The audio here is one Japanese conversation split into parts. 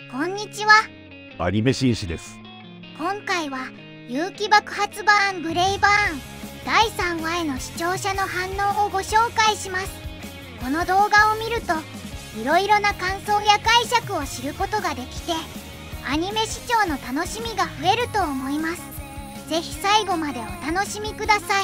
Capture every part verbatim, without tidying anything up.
こんにちは。 アニメ紳士です。 今回は勇気爆発バーンブレイバーンだいさんわへの視聴者の反応をご紹介します。この動画を見るといろいろな感想や解釈を知ることができて、アニメ視聴の楽しみが増えると思います。ぜひ最後までお楽しみください。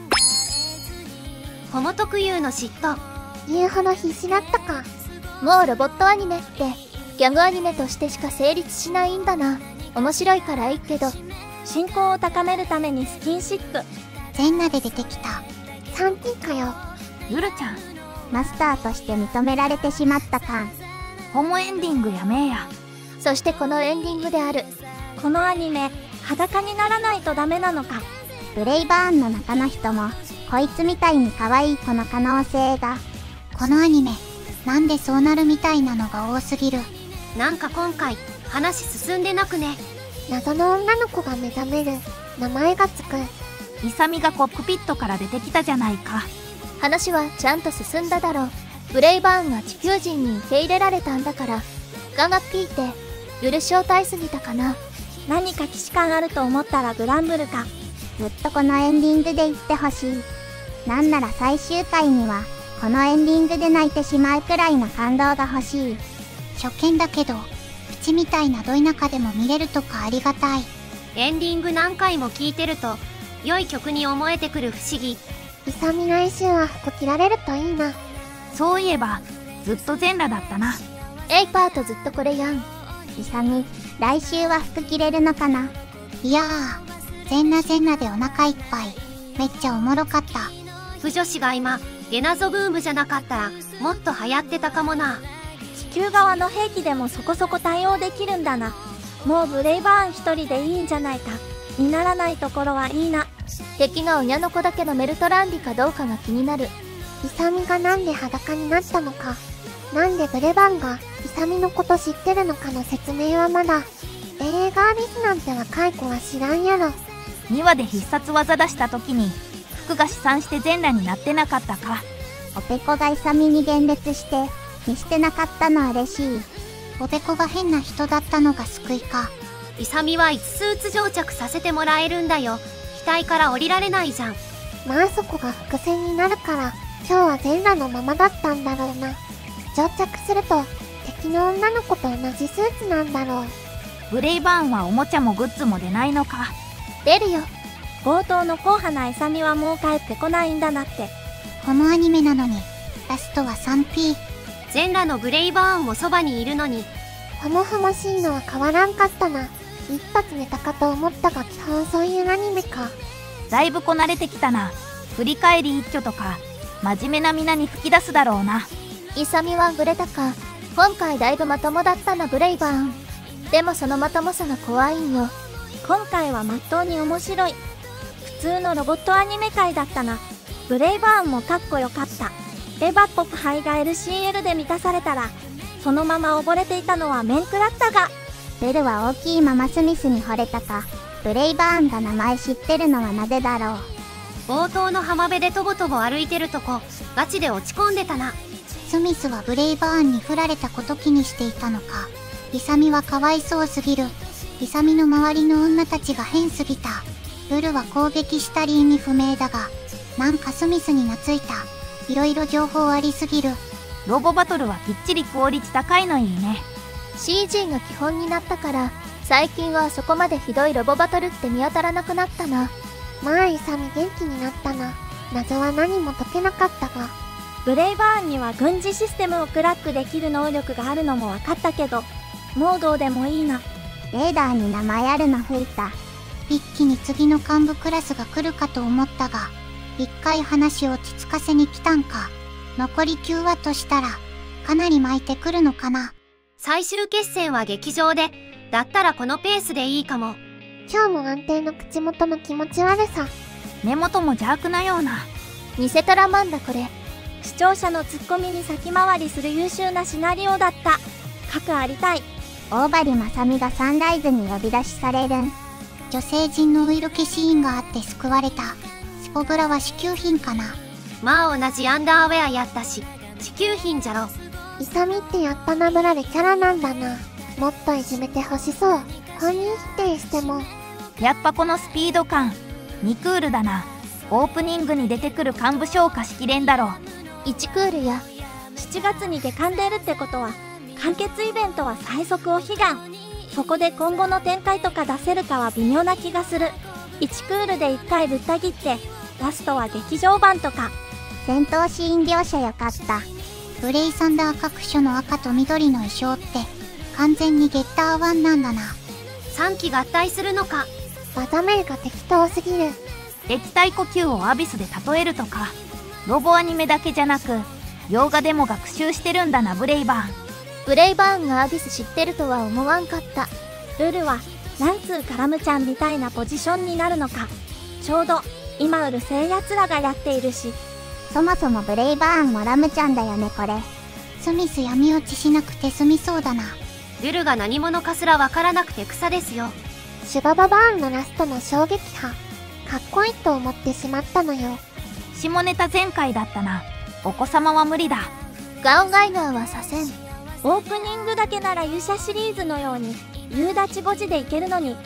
ホモ特有の嫉妬。 言うほど必死だったか。もうロボットアニメってギャグアニメとしてしか成立しないんだな。面白いからいいけど、 信仰を高めるためにスキンシップ。 全裸で出てきたスリーピー かよ。 ゆるちゃん、 マスターとして認められてしまった感。 ホモエンディングやめえや。 そしてこのエンディングである。 このアニメ裸にならないとダメなのか。 ブレイバーンの中の人もこいつみたいに可愛い子の可能性が。 このアニメなんでそうなるみたいなのが多すぎる。 なんか今回話進んでなくね。 謎の女の子が目覚める。名前がつく。 イサミがコックピットから出てきたじゃないか。 話はちゃんと進んだだろう。ブレイバーンが地球人に受け入れられたんだから。ガガピーって許しをたいすぎたかな。 何か既視感あると思ったらグランブルか。 ずっとこのエンディングで言ってほしい。なんなら最終回にはこのエンディングで泣いてしまうくらいの感動が欲しい。 初見だけどプチみたいなど田舎でも見れるとかありがたい。 エンディング何回も聴いてると良い曲に思えてくる不思議。 イサミ来週は服着られるといいな。 そういえばずっと全裸だったな。 エイパートずっとこれやん。イサミ来週は服着れるのかな。 いやー全裸全裸でお腹いっぱい。めっちゃおもろかった。 腐女子が今ゲナゾブームじゃなかったらもっと流行ってたかもな。 地球側の兵器でもそこそこ対応できるんだな。もうブレイバーン一人でいいんじゃないか。にならないところはいいな。 敵が親の子だけのメルトランディかどうかが気になる。イサミがなんで裸になったのか、なんでブレバンがイサミのこと知ってるのかの説明はまだ。エレーガーリスなんて若い子は知らんやろ。 にわで必殺技出した時に服が飛散して全裸になってなかったか。 おペコがイサミに幻裂して見捨てなかったのは嬉しい。 おペコが変な人だったのが救いか。 イサミはいつスーツ蒸着させてもらえるんだよ。機体から降りられないじゃん。 まあそこが伏線になるから今日は全裸のままだったんだろうな。蒸着すると敵の女の子と同じスーツなんだろう。 ブレイバーンはおもちゃもグッズも出ないのか。 出るよ。 強盗の硬派なイサミはもう帰ってこないんだなって。 このアニメなのにラストは スリーピー。 全裸のブレイバーンもそばにいるのにほもほもしいのは変わらんかったな。一発ネタかと思ったが基本そういうアニメか。 だいぶこなれてきたな。振り返り一挙とか真面目な皆に吹き出すだろうな。 イサミはグレたか。今回だいぶまともだったなブレイバーン。でもそのまともさが怖いんよ。 今回はまっとうに面白い普通のロボットアニメ界だったな。ブレイバーンもかっこよかった。エヴァっぽく肺が エルシーエル で満たされたらそのまま溺れていたのは面食らったが、 ベルは大きいママスミスに惚れたか。ブレイバーンが名前知ってるのはなぜだろう。 冒頭の浜辺でとぼとぼ歩いてるとこガチで落ち込んでたな。 スミスはブレイバーンに振られたこと気にしていたのか。イサミはかわいそうすぎる。イサミの周りの女たちが変すぎた。ブルは攻撃したり意味不明だがなんかスミスに懐いた。いろいろ情報ありすぎる。 ロボバトルはきっちりクオリティ高いのいいね。 シージー が基本になったから最近はそこまでひどいロボバトルって見当たらなくなったな。まあイサミ元気になったな。謎は何も解けなかったが。 ブレイバーンには軍事システムをクラックできる能力があるのも分かったけどもうどうでもいいな。 レーダーに名前あるの吹いた。 一気に次の幹部クラスが来るかと思ったが一回話を落ち着かせに来たんか。残りきゅうわとしたらかなり巻いてくるのかな。 最終決戦は劇場でだったらこのペースでいいかも。 今日も安定の口元の気持ち悪さ。 根元も邪悪なような。 似せたらまんだこれ。 視聴者のツッコミに先回りする優秀なシナリオだった。核ありたい。 大張正美がサンライズに呼び出しされるん。 女性陣のお色気シーンがあって救われた。スポブラは支給品かな。 まあ同じアンダーウェアやったし支給品じゃろ。 イサミってやったなぶられキャラなんだな。 もっといじめてほしそう。本人否定しても。 やっぱこのスピード感にクールだな。オープニングに出てくる幹部賞貸しきれんだろ。 いちクールや。 しちがつにデカン出るってことは完結イベントは最速お彼岸。そこで今後の展開とか出せるかは微妙な気がする。いちクールでいっかいぶった切ってラストは劇場版とか。 戦闘シーン描写よかった。ブレイサンダー各所の赤と緑の衣装って完全にゲッターワンなんだな。 さんき合体するのか。 技名が適当すぎる。 液体呼吸をアビスで例えるとか。ロボアニメだけじゃなく洋画でも学習してるんだなブレイバーン。 ブレイバーンがアビス知ってるとは思わんかった。 ルルはなんつうカラムちゃんみたいなポジションになるのか。ちょうど今売るせいやつらがやっているし。 そもそもブレイバーンもラムちゃんだよねこれ。スミス闇落ちしなくて済みそうだな。 ルルが何者かすらわからなくて草ですよ。 シュバババーンのラストの衝撃波。かっこいいと思ってしまったのよ。 下ネタ全開だったな。お子様は無理だ。 ガオガイガーはさせん。 オープニングだけなら勇者シリーズのように夕立ごじでいけるのに。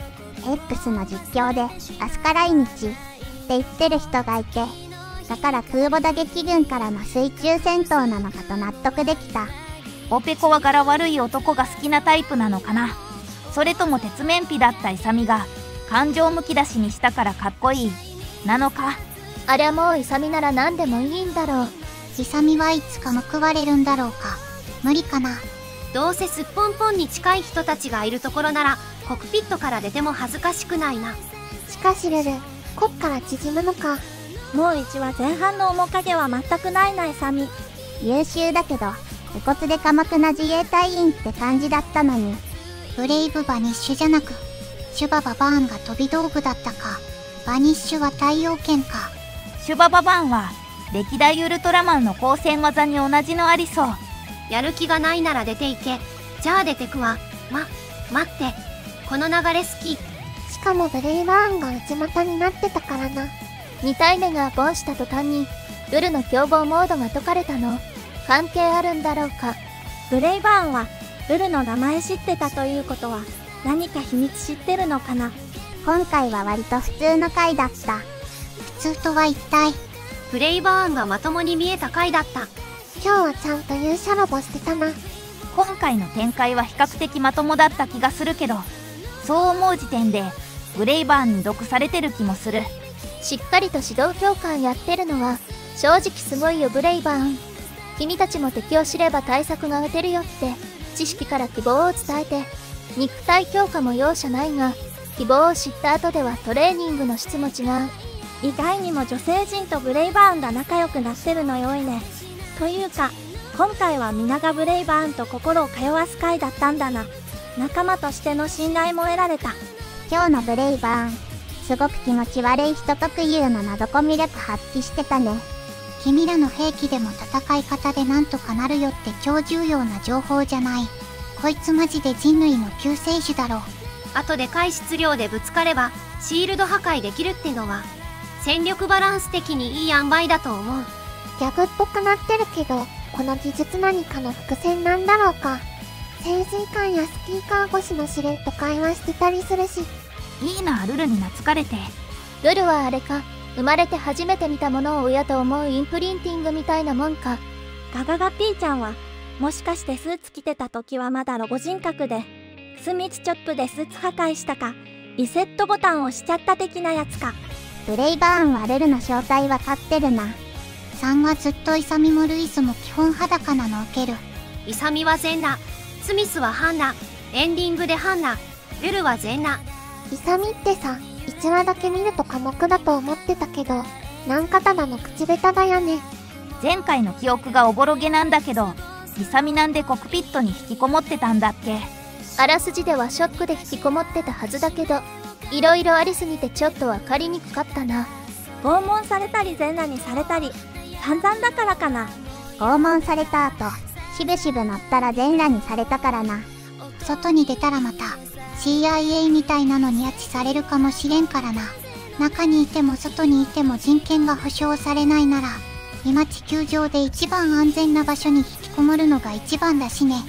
X の実況でアスカ来日って言ってる人がいて、だから空母打撃群からの水中戦闘なのかと納得できた。 オペコは柄悪い男が好きなタイプなのかな。それとも鉄面皮だったイサミが感情むき出しにしたからかっこいいなのか。 ありゃもうイサミなら何でもいいんだろう。 イサミはいつか報われるんだろうか。無理かな。 どうせすっぽんぽんに近い人たちがいるところならコックピットから出ても恥ずかしくないな。 しかしルル、こっから縮むのか。 もういちわ前半の面影は全くないなイサミ。 優秀だけど武骨で寡黙な自衛隊員って感じだったのに。ブレイブバニッシュじゃなくシュバババーンが飛び道具だったか。バニッシュは太陽剣か。 シュバババーンは歴代ウルトラマンの光線技に同じのありそう。 やる気がないなら出ていけ。じゃあ出てくわ。ま、待って。この流れ好き。 しかもブレイバーンが内股になってたからな。 に体目がボンした途端にルルの凶暴モードが解かれたの。関係あるんだろうか。 ブレイバーンはルルの名前知ってたということは何か秘密知ってるのかな。 今回は割と普通の回だった。普通とは一体。 ブレイバーンがまともに見えた回だった。 今日はちゃんと勇者ロボしてたな。 今回の展開は比較的まともだった気がするけど、そう思う時点でブレイバーンに毒されてる気もする。 しっかりと指導教官やってるのは正直すごいよブレイバーン。君たちも敵を知れば対策が打てるよって知識から希望を伝えて、肉体強化も容赦ないが希望を知った後ではトレーニングの質も違う。 意外にも女性陣とブレイバーンが仲良くなってるのよいね。というか今回は皆がブレイバーンと心を通わす回だったんだな。仲間としての信頼も得られた。 今日のブレイバーンすごく気持ち悪い人特有の謎コミ力発揮してたね。君らの兵器でも戦い方でなんとかなるよって超重要な情報じゃない。こいつマジで人類の救世主だろ。 後で回質量でぶつかればシールド破壊できるってのは戦力バランス的にいい塩梅だと思う。 ギャグっぽくなってるけど、この技術何かの伏線なんだろうか。潜水艦やスピーカー越しのしれっと会話してたりするし。 いいな、ルルに懐かれて。 ルルはあれか、生まれて初めて見たものを親と思うインプリンティングみたいなもんか。 ガガガピーちゃんはもしかしてスーツ着てた時はまだロボ人格でスミツチョップでスーツ破壊したかリセットボタンを押しちゃった的なやつか。 ブレイバーンはルルの正体わかってるな。さんはずっとイサミもルイスも基本裸なの受ける。 イサミは全裸、スミスは半裸、エンディングで半裸、ルルは全裸。 イサミってさ、いちわだけ見ると寡黙だと思ってたけど、なんかただの口下手だよね。 前回の記憶がおぼろげなんだけど、イサミなんでコックピットに引きこもってたんだっけ。 あらすじではショックで引きこもってたはずだけど、いろいろありすぎてちょっとわかりにくかったな。 拷問されたり全裸にされたり散々だからかな。 拷問された後しぶしぶ乗ったら全裸にされたからな。外に出たらまた シーアイエー みたいなのに拉致されるかもしれんからな。中にいても外にいても人権が保障されないなら今地球上で一番安全な場所に引きこもるのが一番だしね。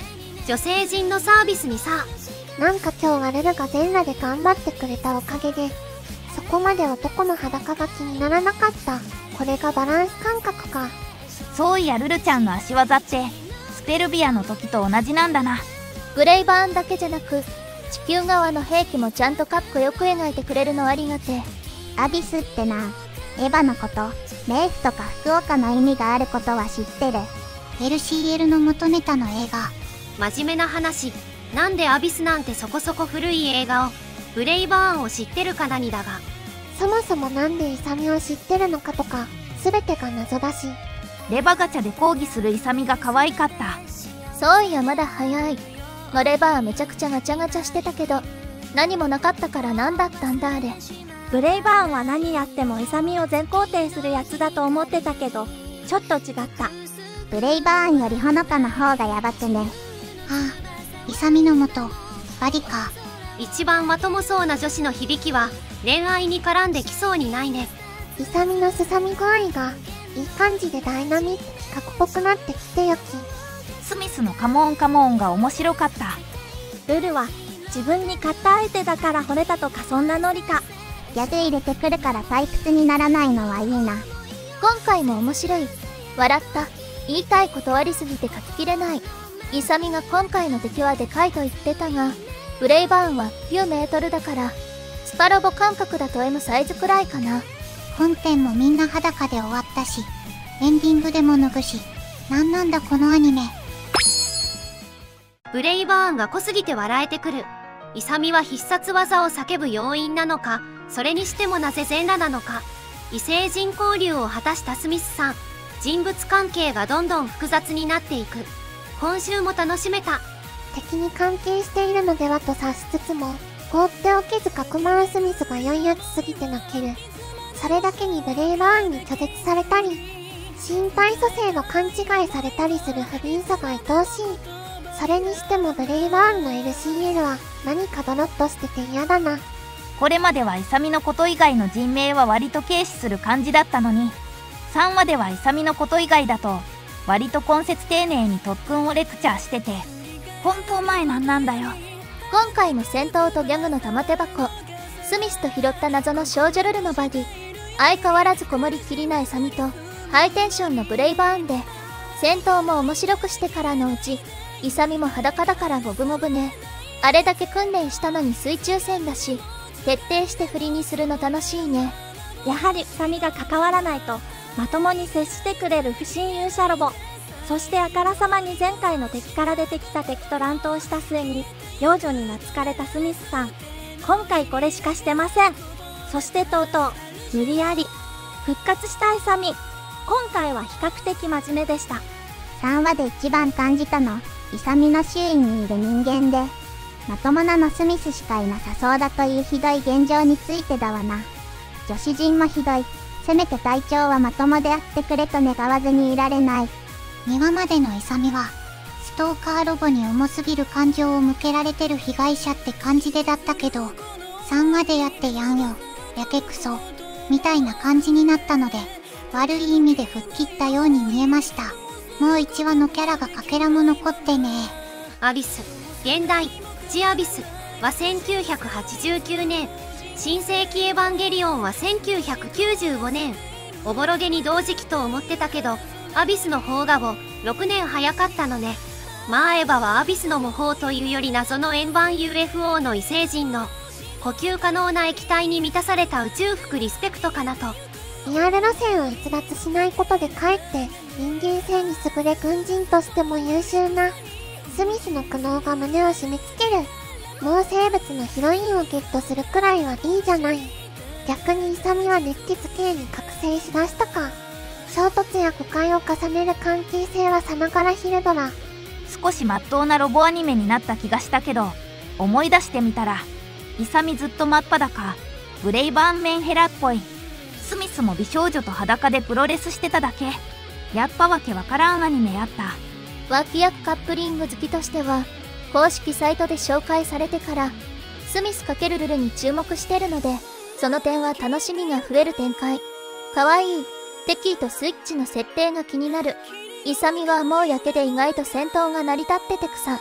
女性陣のサービスにさ。 なんか今日はルルが全裸で頑張ってくれたおかげで、そこまで男の裸が気にならなかった。これがバランス感覚か。 そういやルルちゃんの足技ってスペルビアの時と同じなんだな。 ブレイバーンだけじゃなく地球側の兵器もちゃんとかっこよく描いてくれるのありがて。 アビスってな、エヴァのこと、レイフとか福岡の意味があることは知ってる。エルシーエル の元ネタの映画。 真面目な話、なんでアビスなんてそこそこ古い映画を、ブレイバーンを知ってるか何だが。 そもそもなんでイサミを知ってるのかとか、全てが謎だし。 レバガチャで抗議するイサミが可愛かった。 そういやまだ早い。のレバーめちゃくちゃガチャガチャしてたけど、何もなかったから何だったんだあれ。 ブレイバーンは何やってもイサミを全肯定するやつだと思ってたけど、ちょっと違った。 ブレイバーンよりほのかの方がヤバくね。はあ、イサミの元、バディか。 一番まともそうな女子の響きは、恋愛に絡んできそうにないね。 イサミのすさみ具合が、いい感じでダイナミック企画っぽくなってきてよき。 スミスのカモンカモンが面白かった。 ルルは、自分に勝った相手だから惚れたとかそんなノリか。 ギャグ入れてくるから退屈にならないのはいいな。 今回も面白い。笑った。言いたいことありすぎて書ききれない。イサミが今回の敵はでかいと言ってたが、ブレイバーンはきゅうメートルだから、スパロボ感覚だと エム サイズくらいかな。 本編もみんな裸で終わったし、エンディングでも脱ぐし、なんなんだこのアニメ。 ブレイバーンが濃すぎて笑えてくる。イサミは必殺技を叫ぶ要因なのか、それにしてもなぜ全裸なのか。異星人交流を果たしたスミスさん。人物関係がどんどん複雑になっていく。今週も楽しめた。 敵に関係しているのではと察しつつも、放っておけずかくまうスミスが良いやつすぎて泣ける。それだけにブレイバーンに拒絶されたり、身体組成の勘違いされたりする不憫さが愛おしい。それにしてもブレイバーンの エルシーエル は何かドロッとしてて嫌だな。 これまではイサミのこと以外の人名は割と軽視する感じだったのに、さんわではイサミのこと以外だと割と根節丁寧に特訓をレクチャーしてて、本当前なんなんだよ。 今回の戦闘とギャグの玉手箱、スミスと拾った謎の少女ルルのバディ、相変わらずこもりきりないサミとハイテンションのブレイバーンで、戦闘も面白くしてからのうち、イサミも裸だからゴブゴブね。あれだけ訓練したのに水中戦だし、徹底して振りにするの楽しいね。 やはりイサミが関わらないとまともに接してくれる不親勇者ロボ。そしてあからさまに前回の敵から出てきた敵と乱闘した末に幼女に懐かれたスミスさん。今回これしかしてません。そしてとうとう無理やり復活したイサミ。今回は比較的真面目でした。 さんわで一番感じたの、イサミの周囲にいる人間で、まともなのスミスしかいなさそうだというひどい現状についてだわな。女子陣もひどい。せめて隊長はまともであってくれと願わずにいられない。にわまでのイサミは、ストーカーロボに重すぎる感情を向けられてる被害者って感じでだったけど、さんわでやってやんよ、やけくそ、みたいな感じになったので、悪い意味で吹っ切ったように見えました。もういちわのキャラがかけらも残ってね。 アビス、現代、ジアビスはせんきゅうひゃくはちじゅうきゅうねん、新世紀エヴァンゲリオンはせんきゅうひゃくきゅうじゅうごねん。おぼろげに同時期と思ってたけど、アビスの方がもろくねん早かったのね。まあエヴァはアビスの模倣というより謎の円盤 ユーエフオー の異星人の呼吸可能な液体に満たされた宇宙服リスペクトかなと。 リアル路線を逸脱しないことでかえって人間性に優れ軍人としても優秀なスミスの苦悩が胸を締め付ける。もう生物のヒロインをゲットするくらいはいいじゃない。逆にイサミは熱血系に覚醒しだしたか。衝突や誤解を重ねる関係性はさながらヒルドラ。 少し真っ当なロボアニメになった気がしたけど、思い出してみたらイサミずっと真っ裸、ブレイバーンメンヘラっぽい。スミスも美少女と裸でプロレスしてただけ。やっぱわけわからんアニメやった。 脇役カップリング好きとしては、公式サイトで紹介されてからスミス×ルルに注目してるので、その点は楽しみが増える展開。かわいいテキーとスイッチの設定が気になる。イサミはもうやけで意外と戦闘が成り立っててくさ。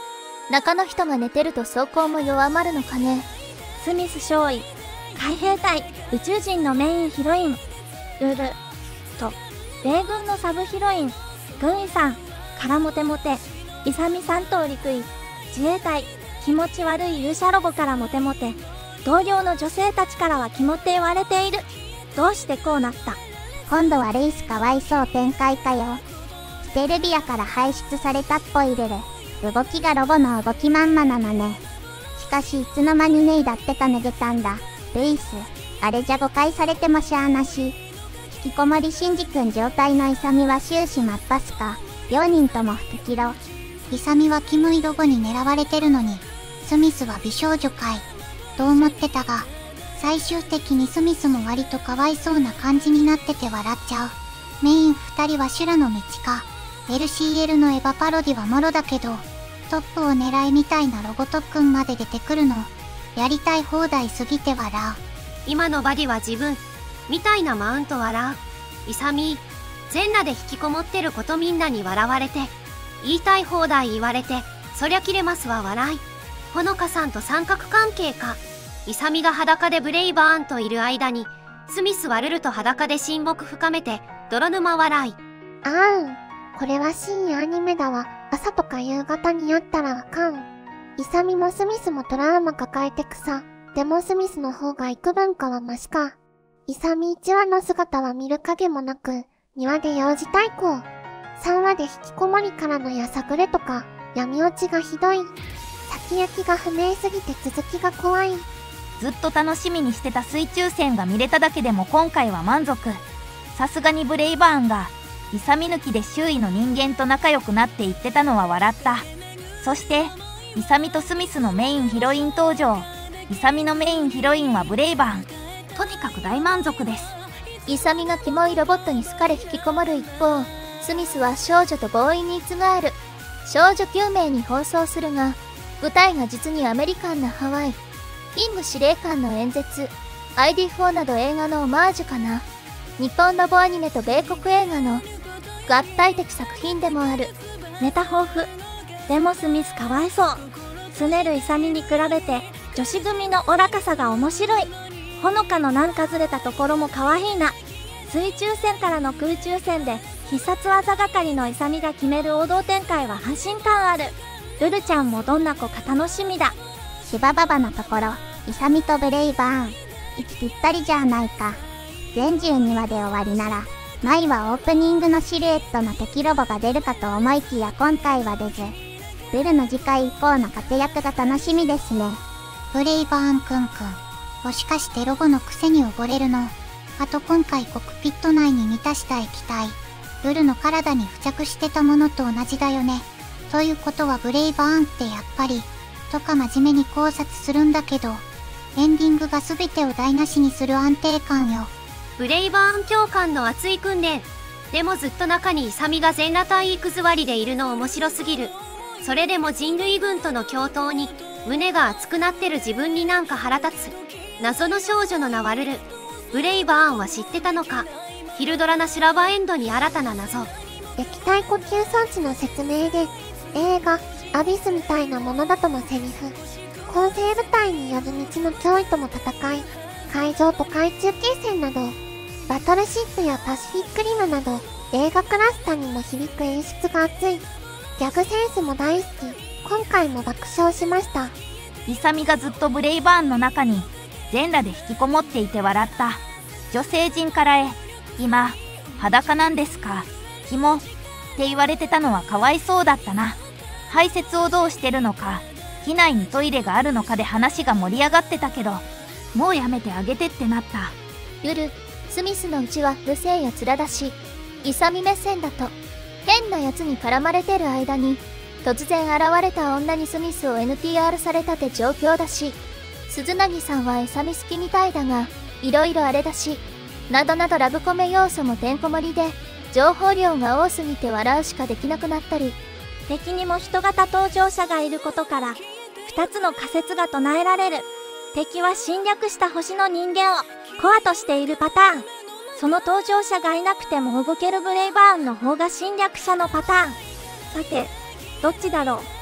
中の人が寝てると走行も弱まるのかね。 スミス少尉、海兵隊宇宙人のメインヒロインルルと米軍のサブヒロイン軍医さんからモテモテ、イサミさんと陸尉、自衛隊気持ち悪い勇者ロボからモテモテ、同僚の女性たちからはキモって言われている。どうしてこうなった？ 今度はレイスかわいそう展開かよ。ステルビアから排出されたっぽいルル。動きがロボの動きまんまなのね。しかしいつの間にネイだってか脱げたんだ。ルイス、あれじゃ誤解されてもしゃあなし。引きこもりシンジ君状態のイサミは終始真っpasか。両人とも不適路。 イサミはキモいロボに狙われてるのに、スミスは美少女かい。と思ってたが、最終的にスミスも割とかわいそうな感じになってて笑っちゃう。メイン二人は修羅の道か。エルシーエル のエヴァパロディはもろだけど、トップを狙いみたいなロボ特訓まで出てくるの。やりたい放題すぎて笑う。 今のバディは自分、みたいなマウント笑う。イサミ、全裸で引きこもってることみんなに笑われて、言いたい放題言われて、そりゃ切れますわ笑い。ほのかさんと三角関係か。イサミが裸でブレイバーンといる間に、スミスはルルと裸で親睦深めて、泥沼笑い。 あーん。これは深夜アニメだわ。朝とか夕方にやったらあかん。イサミもスミスもトラウマ抱えてくさ。でもスミスの方が幾分かはマシか。イサミいちわの姿は見る影もなく、にわで幼児対抗。さんわで引きこもりからのやさぐれとか、闇落ちがひどい。先行きが不明すぎて続きが怖い。 ずっと楽しみにしてた水中戦が見れただけでも今回は満足。さすがにブレイバーンが、イサミ抜きで周囲の人間と仲良くなっていってたのは笑った。そして、イサミとスミスのメインヒロイン登場。イサミのメインヒロインはブレイバーン。とにかく大満足です。 イサミがキモいロボットに好かれ引きこもる一方、スミスは少女とボーイニーツガール。少女救命に奔走するが、舞台が実にアメリカンなハワイ。キング司令官の演説、アイディーフォー など映画のオマージュかな。日本ロボアニメと米国映画の合体的作品でもある。 ネタ豊富。でもスミスかわいそう。すねるイサミに比べて女子組のおらかさが面白い。ほのかのなんかずれたところもかわいいな。水中戦からの空中戦で必殺技係のイサミが決める王道展開は安心感ある。ルルちゃんもどんな子か楽しみだ。 シバババのところ、イサミとブレイバーン。息ぴったりじゃないか。全じゅうにわで終わりなら、前はオープニングのシルエットの敵ロボが出るかと思いきや今回は出ず、ルルの次回以降の活躍が楽しみですね。 ブレイバーンくんくん、もしかしてロボのくせに溺れるの？あと今回コックピット内に満たした液体、ルルの体に付着してたものと同じだよね。ということはブレイバーンってやっぱり、とか真面目に考察するんだけど、エンディングが全てを台無しにする安定感よ。 ブレイバーン教官の熱い訓練。でもずっと中にイサミが全裸体育座りでいるの面白すぎる。それでも人類軍との共闘に胸が熱くなってる自分になんか腹立つ。謎の少女の名はルル。ブレイバーンは知ってたのか。ヒルドラな修羅場エンドに新たな謎。 液体呼吸装置の説明で、映画アビスみたいなものだとのセリフ。混成部隊による道の脅威とも戦い、海上と海中継戦など、バトルシップやパシフィックリムなど、映画クラスターにも響く演出が熱い。ギャグセンスも大好き。今回も爆笑しました。 イサミがずっとブレイバーンの中に全裸で引きこもっていて笑った。女性陣からへ、今、裸なんですか、キモって言われてたのはかわいそうだったな。排泄をどうしてるのか、機内にトイレがあるのかで話が盛り上がってたけど、もうやめてあげてってなった。 夜、スミスのうちは不正や面だし、イサミ目線だと、変なやつに絡まれてる間に、突然現れた女にスミスを エヌティーアール されたって状況だし、鈴凪さんはイサミ好きみたいだが、いろいろあれだし、などなどラブコメ要素もてんこ盛りで、情報量が多すぎて笑うしかできなくなったり、 敵にも人型搭乗者がいることから、二つの仮説が唱えられる。敵は侵略した星の人間をコアとしているパターン。その搭乗者がいなくても動けるブレイバーンの方が侵略者のパターン。さて、どっちだろう。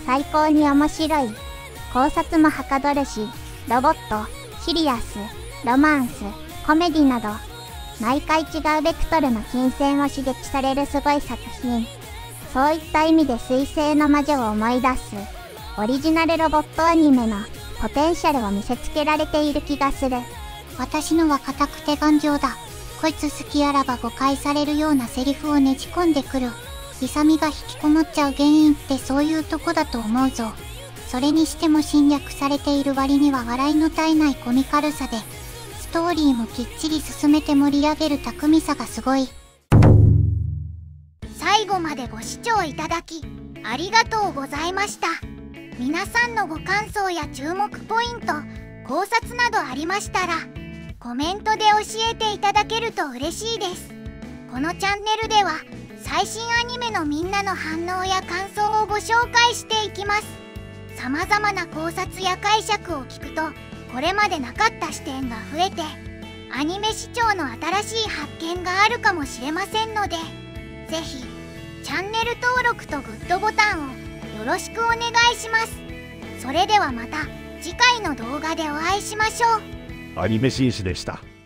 最高に面白い。考察もはかどるし、ロボット、シリアス、ロマンス、コメディなど、毎回違うベクトルの金銭を刺激されるすごい作品。そういった意味で水星の魔女を思い出す、オリジナルロボットアニメのポテンシャルを見せつけられている気がする。 私のは固くて頑丈だ。こいつ好きあらば誤解されるようなセリフをねじ込んでくる。イサミが引きこもっちゃう原因ってそういうとこだと思うぞ。それにしても侵略されている割には笑いの絶えないコミカルさで、ストーリーもきっちり進めて盛り上げる巧みさがすごい。最後までご視聴いただきありがとうございました。皆さんのご感想や注目ポイント、考察などありましたらコメントで教えていただけると嬉しいです。このチャンネルでは最新アニメのみんなの反応や感想をご紹介していきます。様々な考察や解釈を聞くとこれまでなかった視点が増えてアニメ視聴の新しい発見があるかもしれませんので、ぜひチャンネル登録とグッドボタンをよろしくお願いします。それではまた次回の動画でお会いしましょう。 アニメ紳士でした。